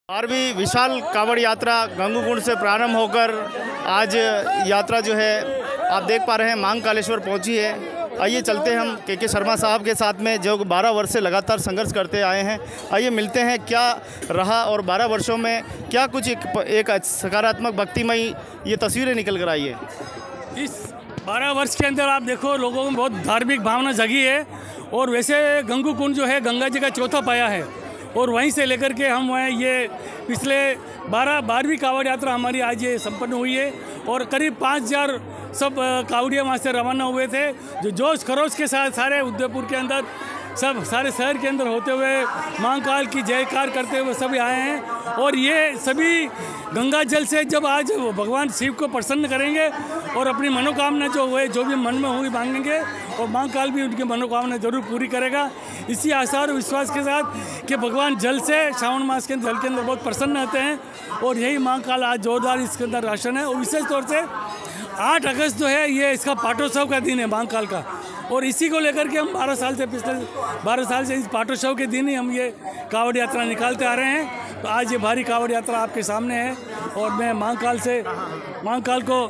12वीं विशाल कांवड़ यात्रा गंगूकुंड से प्रारंभ होकर आज यात्रा जो है आप देख पा रहे हैं महाकालेश्वर पहुंची है। आइए चलते हैं हम के शर्मा साहब के साथ में, जो 12 वर्ष से लगातार संघर्ष करते आए हैं। आइए मिलते हैं क्या रहा और 12 वर्षों में क्या कुछ एक सकारात्मक भक्तिमय ये तस्वीरें निकल कर आई है। इस 12 वर्ष के अंदर आप देखो लोगों में बहुत धार्मिक भावना जगी है। और वैसे गंगूकुंड जो है गंगा जी का चौथा पाया है और वहीं से लेकर के हम ये पिछले 12वीं कांवड़ यात्रा हमारी आज ये संपन्न हुई है। और करीब 5000 सब कांवड़िया वहाँ से रवाना हुए थे, जो जोश खरोश के साथ सारे उदयपुर के अंदर सब सारे शहर के अंदर होते हुए महाकाल की जयकार करते हुए सभी आए हैं। और ये सभी गंगा जल से जब आज भगवान शिव को प्रसन्न करेंगे और अपनी मनोकामना जो हुए जो भी मन में होगी मांगेंगे और महाकाल भी उनकी मनोकामना जरूर पूरी करेगा। इसी आशा और विश्वास के साथ कि भगवान जल से श्रावण मास के जल के अंदर बहुत प्रसन्न होते हैं और यही महाकाल आज जोरदार इसके अंदर राशन है। और विशेष तौर से 8 अगस्त जो है ये इसका पाटोत्सव का दिन है महाकाल का, और इसी को लेकर के हम 12 साल से पिछले 12 साल से इस पाटोत्सव के दिन ही हम ये कांवड़ यात्रा निकालते आ रहे हैं। तो आज ये भारी कांवड़ यात्रा आपके सामने है और मैं महाकाल को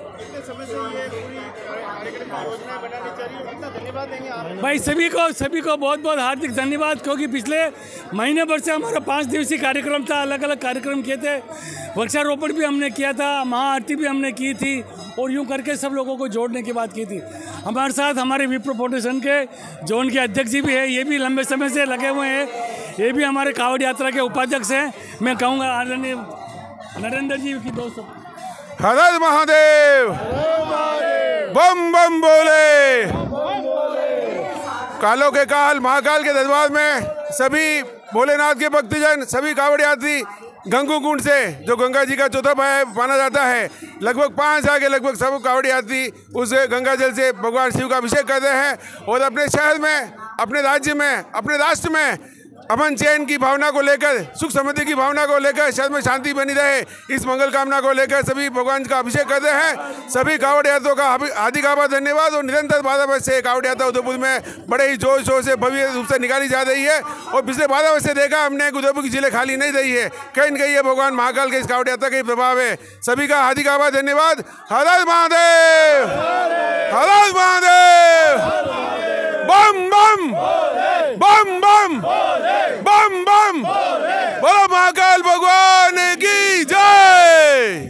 भाई सभी को बहुत बहुत हार्दिक धन्यवाद, क्योंकि पिछले महीने भर से हमारा 5 दिवसीय कार्यक्रम था। अलग अलग कार्यक्रम किए थे, वृक्षारोपण भी हमने किया था, महाआरती भी हमने की थी और यूं करके सब लोगों को जोड़ने की बात की थी। हमारे साथ हमारे विप्रो फाउंडेशन के जोन के अध्यक्ष जी भी है, ये भी लंबे समय से लगे हुए हैं, ये भी हमारे कांवड़ यात्रा के उपाध्यक्ष हैं। मैं कहूँगा आदरणीय नरेंद्र जी की दोस्त। हर हर महादेव, बम बम बोले। कालों के काल महाकाल के दरबार में सभी भोलेनाथ के भक्तजन, सभी कांवड़ यात्री गंगूकुंड से, जो गंगा जी का चौथा पाया माना जाता है, लगभग 5,000 के लगभग सब कांवड़ यात्री उस गंगा जल से भगवान शिव का अभिषेक करते हैं और अपने शहर में, अपने राज्य में, अपने राष्ट्र में अमन चैन की भावना को लेकर, सुख समृद्धि की भावना को लेकर, शहर में शांति बनी रहे, इस मंगल कामना को लेकर सभी भगवान का अभिषेक करते हैं। सभी कांवड़ यात्रियों का हार्दिक आभार, धन्यवाद। और निरंतर 12 वर्ष से कांवड़ यात्रा उदयपुर में बड़े ही जोर शोर से भव्य रूप से निकाली जा रही है और पिछले 12 वर्ष से देखा हमने उदयपुर की जिले खाली नहीं रही है, कहीं न कहीं ये भगवान महाकाल के इस कांवड़ यात्रा का ही प्रभाव है। सभी का हार्दिक आभार, धन्यवाद। हर हर महादेव, हर हर महादेव, बम बम बम बम बम बम, बोलो महाकाल भगवान की जय।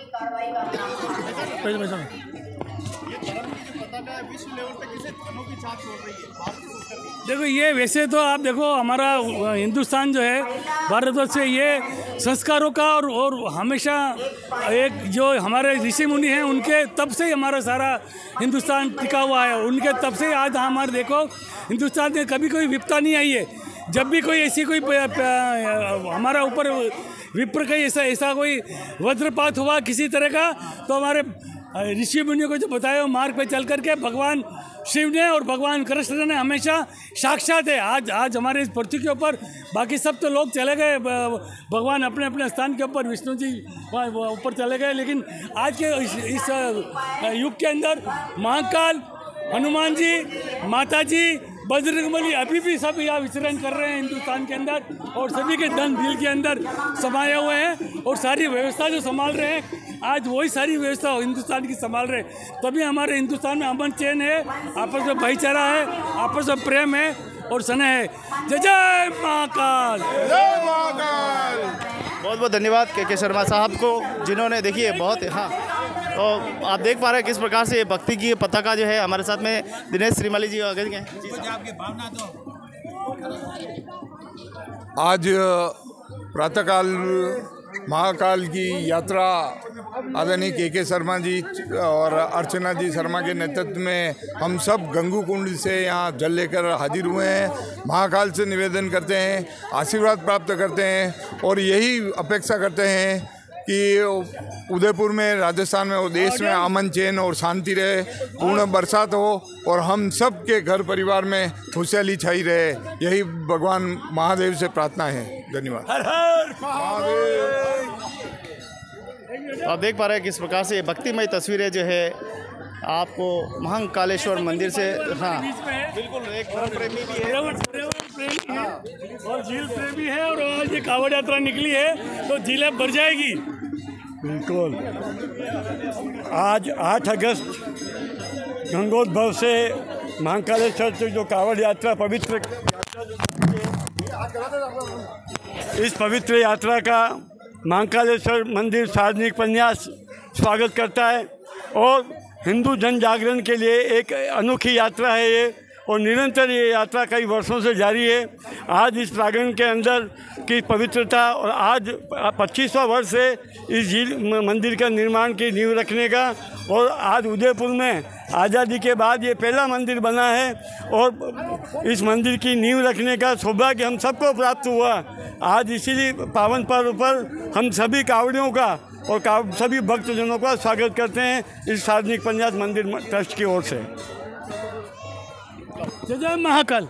देखो ये वैसे तो आप देखो हमारा हिंदुस्तान जो है भारतवर्ष से ये संस्कारों का और हमेशा एक जो हमारे ऋषि मुनि हैं उनके तब से ही हमारा सारा हिंदुस्तान टिका हुआ है। उनके तब से आज हमारे देखो हिंदुस्तान में कभी कोई विपत्ता नहीं आई है। जब भी कोई ऐसी कोई हमारा ऊपर विप्र का ऐसा कोई वज्रपात हुआ किसी तरह का, तो हमारे ऋषि मुनियों को जो बताया मार्ग पे चल करके भगवान शिव ने और भगवान कृष्ण ने हमेशा साक्षात है। आज हमारे इस पृथ्वी के ऊपर बाकी सब तो लोग चले गए, भगवान अपने अपने स्थान के ऊपर, विष्णु जी ऊपर चले गए, लेकिन आज के इस युग के अंदर महाकाल, हनुमान जी, माता जी, बजरंगबली अभी भी सब यहाँ विचरण कर रहे हैं हिंदुस्तान के अंदर और सभी के दिल के अंदर समाये हुए हैं और सारी व्यवस्था जो संभाल रहे हैं, आज वही सारी व्यवस्था हिंदुस्तान की संभाल रहे हैं। तभी हमारे हिंदुस्तान में अमन चैन है, आपस में भाईचारा है, आपस में प्रेम है और स्नेह है। जय जय महाकाल, जय महाकाल। बहुत बहुत धन्यवाद के शर्मा साहब को, जिन्होंने देखिए बहुत तो आप देख पा रहे हैं किस प्रकार से ये भक्ति की पताका जो है। हमारे साथ में दिनेश श्रीमाली जी आ गए हैं। आज प्रातःकाल महाकाल की यात्रा आदरणीय के शर्मा जी और अर्चना जी शर्मा के नेतृत्व में हम सब गंगूकुंड से यहाँ जल लेकर हाजिर हुए हैं। महाकाल से निवेदन करते हैं, आशीर्वाद प्राप्त करते हैं और यही अपेक्षा करते हैं कि उदयपुर में, राजस्थान में और देश में अमन चैन और शांति रहे, पूर्ण बरसात हो और हम सब के घर परिवार में खुशहाली छाई रहे, यही भगवान महादेव से प्रार्थना है। धन्यवाद। हर हर महादेव। आप देख पा रहे हैं किस प्रकार से ये भक्तिमय तस्वीरें जो है आपको महाकालेश्वर मंदिर से। हाँ बिल्कुल, एक प्रेमी भी है। और झील प्रेमी है और आज ये कांवड़ यात्रा निकली है तो झील अब भर जाएगी। बिल्कुल। आज 8 अगस्त गंगोद्भव से महाकालेश्वर तक जो कांवड़ यात्रा पवित्र इस पवित्र यात्रा का महाकालेश्वर मंदिर सार्वजनिक प्रन्यास स्वागत करता है और हिंदू जन जागरण के लिए एक अनोखी यात्रा है ये, और निरंतर ये यात्रा कई वर्षों से जारी है। आज इस प्रांगण के अंदर की पवित्रता और आज 25वां वर्ष है इस झील मंदिर का निर्माण की नींव रखने का, और आज उदयपुर में आज़ादी के बाद ये पहला मंदिर बना है और इस मंदिर की नींव रखने का सौभाग्य हम सबको प्राप्त हुआ। आज इसीलिए पावन पर्व पर हम सभी कांवड़ियों का और सभी भक्तजनों का स्वागत करते हैं इस सार्वजनिक प्रन्यास मंदिर ट्रस्ट की ओर से। जय महाकाल।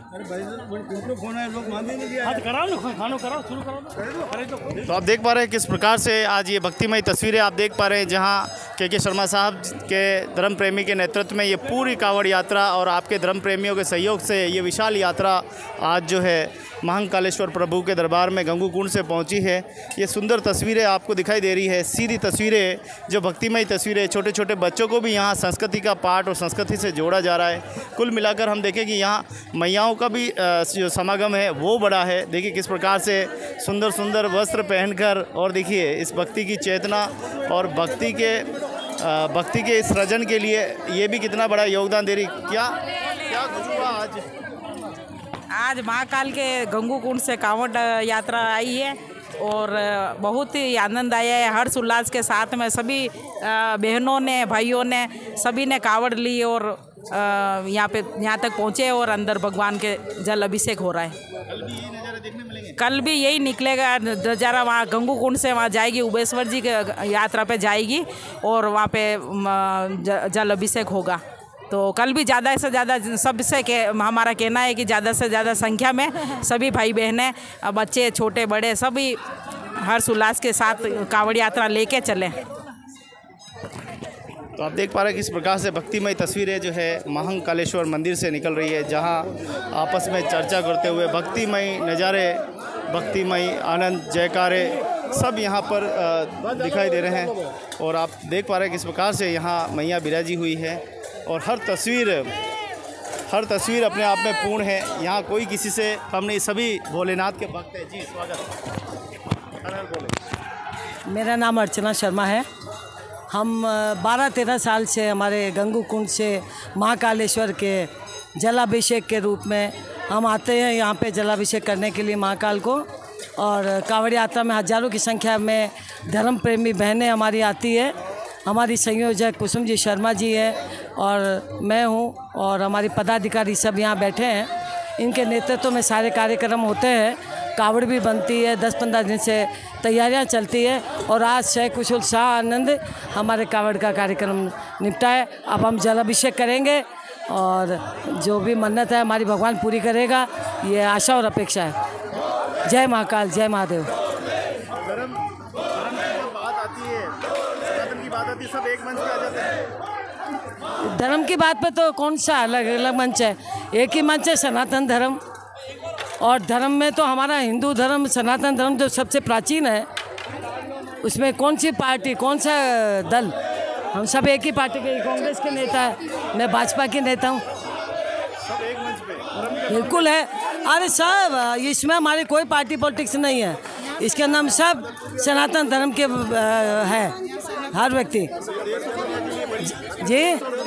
तो आप देख पा रहे हैं किस प्रकार से आज ये भक्तिमय तस्वीरें आप देख पा रहे हैं, जहां के शर्मा साहब के धर्म प्रेमी के नेतृत्व में ये पूरी कांवड़ यात्रा और आपके धर्म प्रेमियों के सहयोग से ये विशाल यात्रा आज जो है महाकालेश्वर प्रभु के दरबार में गंगू कुंड से पहुंची है। ये सुंदर तस्वीरें आपको दिखाई दे रही है, सीधी तस्वीरें जो भक्तिमय तस्वीरें, छोटे छोटे बच्चों को भी यहाँ संस्कृति का पाठ और संस्कृति से जोड़ा जा रहा है। कुल मिलाकर हम देखें कि यहाँ मैयाओं का भी जो समागम है वो बड़ा है। देखिए किस प्रकार से सुंदर सुंदर वस्त्र पहनकर, और देखिए इस भक्ति की चेतना और भक्ति के इस सृजन के लिए ये भी कितना बड़ा योगदान दे रही। क्या कुछ हुआ आज महाकाल के गंगू कुंड से कांवड़ यात्रा आई है और बहुत ही आनंद आया है। हर्ष उल्लास के साथ में सभी बहनों ने, भाइयों ने, सभी ने कांवड़ ली और यहाँ तक पहुँचे और अंदर भगवान के जल अभिषेक हो रहा है। कल भी यही निकलेगा नज़ारा, वहाँ गंगू कुंड से वहाँ जाएगी, उबेश्वर जी के यात्रा पे जाएगी और वहाँ पे जल अभिषेक होगा। तो कल भी ज़्यादा से ज़्यादा सबसे हमारा कहना है कि ज़्यादा से ज़्यादा संख्या में सभी भाई बहनें, बच्चे, छोटे बड़े सभी हर्ष उल्लास के साथ कांवड़ यात्रा लेके चलें। तो आप देख पा रहे हैं किस प्रकार से भक्तिमय तस्वीरें जो है महाकालेश्वर मंदिर से निकल रही है, जहां आपस में चर्चा करते हुए भक्तिमय नज़ारे, भक्तिमय आनंद, जयकारे सब यहां पर दिखाई दे रहे हैं। और आप देख पा रहे हैं किस प्रकार से यहां मैया बिराजी हुई है और हर तस्वीर अपने आप में पूर्ण है। यहाँ कोई किसी से कम नहीं, सभी भोलेनाथ के भक्त हैं। जी स्वागत। मेरा नाम अर्चना शर्मा है। हम 12-13 साल से हमारे गंगू कुंड से महाकालेश्वर के जलाभिषेक के रूप में हम आते हैं यहाँ पे जलाभिषेक करने के लिए महाकाल को, और कांवड़ यात्रा में हज़ारों की संख्या में धर्म प्रेमी बहनें हमारी आती है। हमारी संयोजक कुसुम जी शर्मा जी है और मैं हूँ, और हमारी पदाधिकारी सब यहाँ बैठे हैं। इनके नेतृत्व में सारे कार्यक्रम होते हैं, कावड़ भी बनती है, 10-15 दिन से तैयारियां चलती है, और आज शय कुशल शाह आनंद हमारे कावड़ का कार्यक्रम निपटा है। अब हम जलाभिषेक करेंगे और जो भी मन्नत है हमारी भगवान पूरी करेगा, ये आशा और अपेक्षा है। जय महाकाल, जय महादेव। सब एक मंच पे आ जाते हैं। धर्म की बात पे तो कौन सा अलग अलग मंच है, एक ही मंच है सनातन धर्म। और धर्म में तो हमारा हिंदू धर्म, सनातन धर्म जो सबसे प्राचीन है, उसमें कौन सी पार्टी, कौन सा दल, हम सब एक ही पार्टी के, कांग्रेस के नेता है, मैं भाजपा की नेता हूँ। सब एक मंच पे बिल्कुल है। अरे सब, इसमें हमारी कोई पार्टी पॉलिटिक्स नहीं है, इसके नाम सब सनातन धर्म के है हर व्यक्ति। जी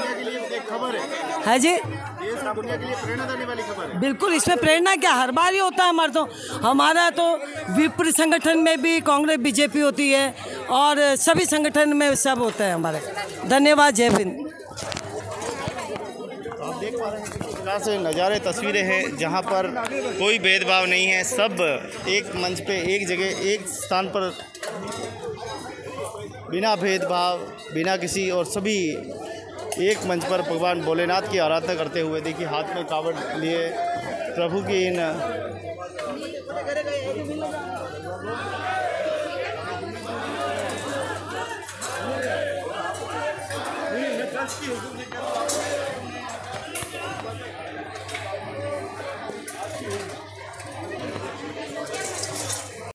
है जी, दुनिया के लिए प्रेरणा देने वाली खबर है। बिल्कुल, इसमें प्रेरणा क्या, हर बार ही होता है हमारा तो विप्र संगठन में भी कांग्रेस बीजेपी होती है और सभी संगठन में सब होता है हमारे। धन्यवाद, जय हिंद। आप देख पा रहे हैं किस प्रकार से नज़ारे, तस्वीरें हैं जहां पर कोई भेदभाव नहीं है, सब एक मंच पे, एक जगह, एक स्थान पर, बिना भेदभाव, बिना किसी, और सभी एक मंच पर भगवान भोलेनाथ की आराधना करते हुए। देखिए हाथ में कावड़ लिए प्रभु की इन